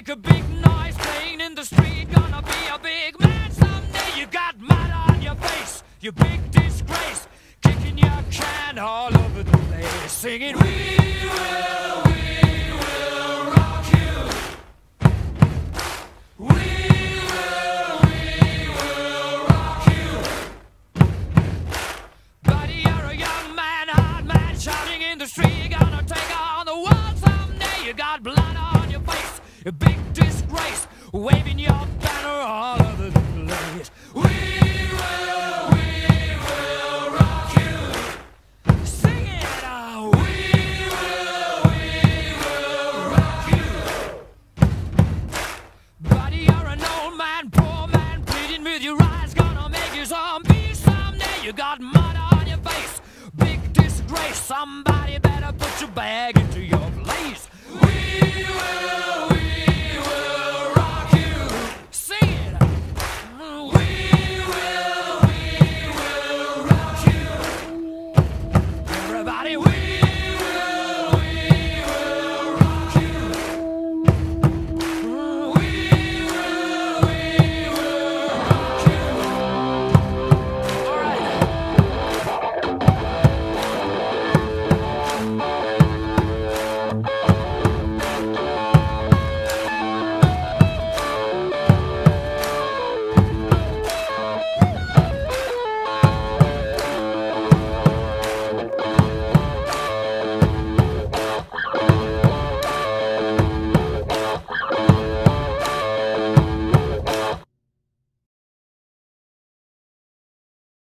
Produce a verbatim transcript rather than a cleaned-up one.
make a big noise playing in the street. Gonna be a big man someday. You got mud on your face, you big disgrace, kicking your can all over the place, singing, we will, we will rock you. We will, we will rock you. Buddy, you're a young man, hard man, shouting in the street. You're gonna take on the world someday. You got blood on your face, a big disgrace, waving your banner all over the place. We will, we will rock you. Sing it out. We will, we will rock you. Buddy, you're an old man, poor man, pleading with your eyes. Gonna make you zombie someday. You got mud on your face, big disgrace. Somebody better put your bag into your place. We will.